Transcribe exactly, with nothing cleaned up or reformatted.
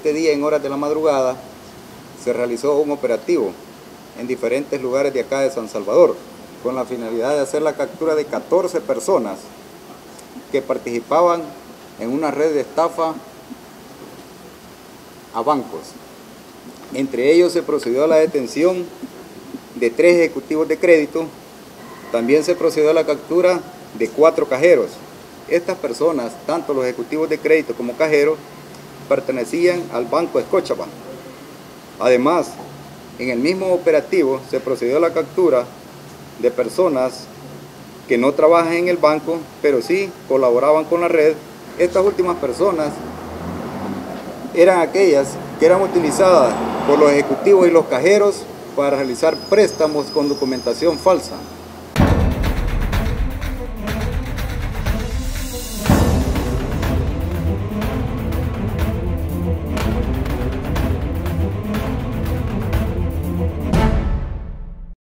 este día, en horas de la madrugada, se realizó un operativo en diferentes lugares de acá de San Salvador, con la finalidad de hacer la captura de catorce personas que participaban en una red de estafa a bancos. Entre ellos se procedió a la detención de tres ejecutivos de crédito. También se procedió a la captura de cuatro cajeros. Estas personas, tanto los ejecutivos de crédito como cajeros, pertenecían al Banco Scotiabank. Además, en el mismo operativo se procedió a la captura de personas que no trabajan en el banco, pero sí colaboraban con la red. Estas últimas personas eran aquellas que eran utilizadas por los ejecutivos y los cajeros para realizar préstamos con documentación falsa.